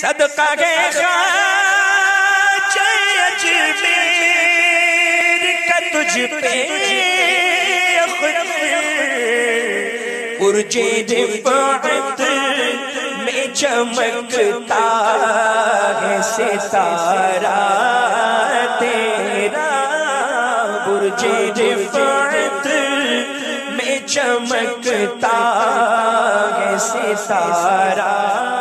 सदका के खाज अजमेर का तुझ पे पुरजे रिफ़अत में चमकता है सितारा तेरा। पुरजे रिफ़अत में चमकता है सितारा